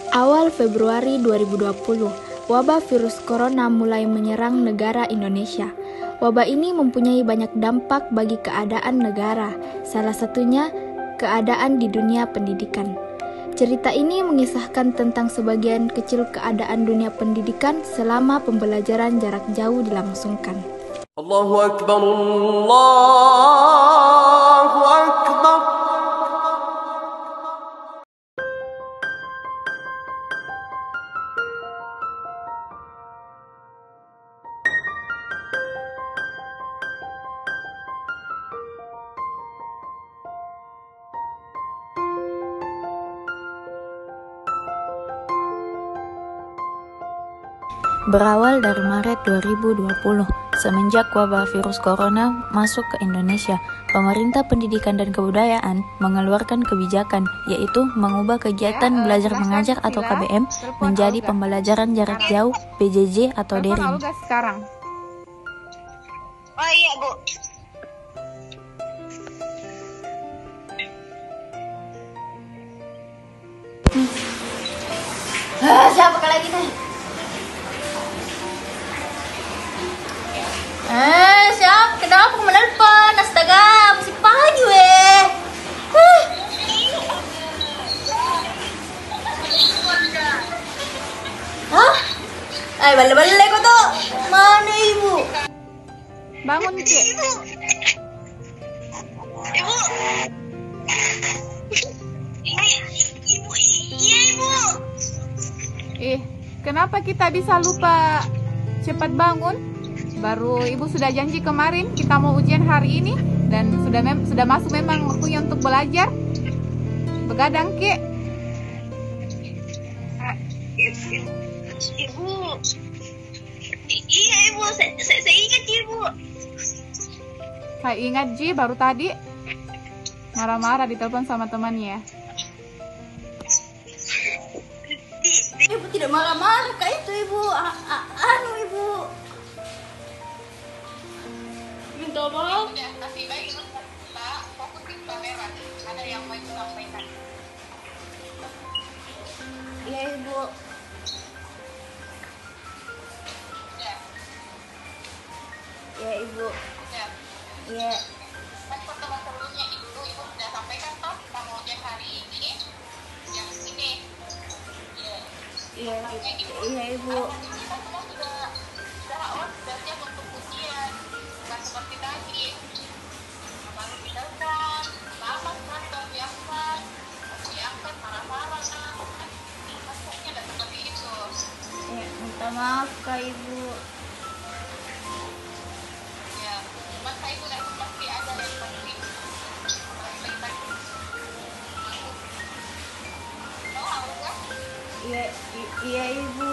Awal Februari 2020, wabah virus corona mulai menyerang negara Indonesia. Wabah ini mempunyai banyak dampak bagi keadaan negara, salah satunya keadaan di dunia pendidikan. Cerita ini mengisahkan tentang sebagian kecil keadaan dunia pendidikan selama pembelajaran jarak jauh dilangsungkan. Allahu Akbar, Allahu Akbar. Berawal dari Maret 2020, semenjak wabah virus corona masuk ke Indonesia, pemerintah pendidikan dan kebudayaan mengeluarkan kebijakan, yaitu mengubah kegiatan belajar mengajar atau KBM menjadi pembelajaran jarak jauh PJJ atau daring. Sekarang. Oh iya, Bu. Siapa lagi nih? Siap, kenapa aku menelpon? Astaga, masih pagi weh. Hah? Balik-balik kok tuh. Mana ibu? Bangun, Cik. Ibu. Ibu. Iya, Ibu. Kenapa kita bisa lupa cepat bangun? Baru ibu sudah janji kemarin kita mau ujian hari ini dan sudah masuk memang waktunya untuk belajar. Begadang, Ki. Ibu. Iya, Ibu. Saya ingat, Ibu. Saya ingat, Ji, baru tadi marah-marah ditelepon sama temannya. Ibu tidak marah-marah kayak itu, Ibu. Ibu. Minta maaf. Tapi baik kita fokus di kamera. Ada yang mau disampaikan. Iya, Ibu. Ya. Iya, Ibu. Ya. Iya. Kan pertemuan sebelumnya ibu sudah sampaikan toh kita mau ujian hari ini yang ini. Iya, Ibu. Kita semua sudah siap untuk ujian. Bukan seperti tadi. Baru dilakukan, lama sekali baru diangkat, marah-marah. Maksudnya tidak seperti itu. Ya, minta maaf Kak Ibu. Ya, cuma saya itu pasti ada yang penting. Iya, Ibu.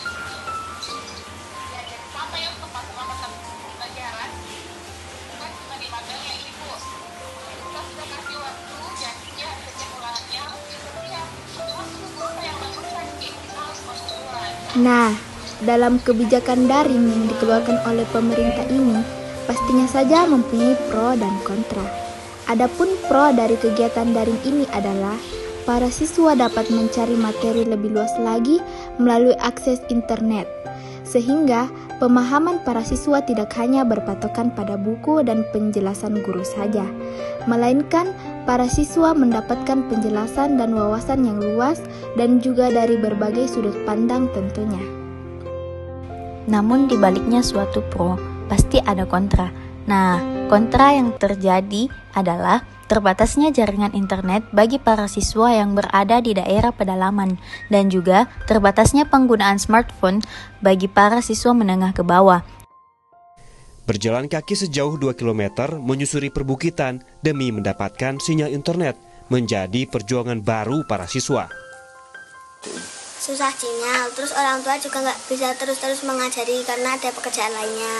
Ya, jadi sama yang untuk masa-masa pelajaran kan cuma di magang ya Ibu. Kita sudah kasih waktu, janjinya setiap ulangannya ya, waktu guru yang bagusan kita harus masuk. Nah, dalam kebijakan daring yang dikeluarkan oleh pemerintah ini, pastinya saja mempunyai pro dan kontra. Adapun pro dari kegiatan daring ini adalah para siswa dapat mencari materi lebih luas lagi melalui akses internet, sehingga pemahaman para siswa tidak hanya berpatokan pada buku dan penjelasan guru saja, melainkan para siswa mendapatkan penjelasan dan wawasan yang luas dan juga dari berbagai sudut pandang tentunya. Namun di baliknya suatu pro, pasti ada kontra. Nah, kontra yang terjadi adalah terbatasnya jaringan internet bagi para siswa yang berada di daerah pedalaman dan juga terbatasnya penggunaan smartphone bagi para siswa menengah ke bawah. Berjalan kaki sejauh 2 km menyusuri perbukitan demi mendapatkan sinyal internet menjadi perjuangan baru para siswa. Susah sinyal, terus orang tua juga nggak bisa terus-terus mengajari karena ada pekerjaan lainnya.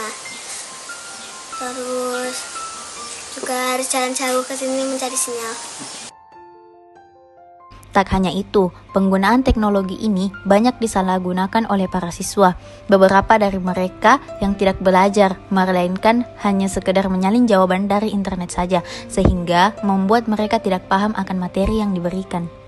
Terus juga harus jalan jauh ke sini mencari sinyal. Tak hanya itu, penggunaan teknologi ini banyak disalahgunakan oleh para siswa. Beberapa dari mereka yang tidak belajar, melainkan hanya sekedar menyalin jawaban dari internet saja, sehingga membuat mereka tidak paham akan materi yang diberikan.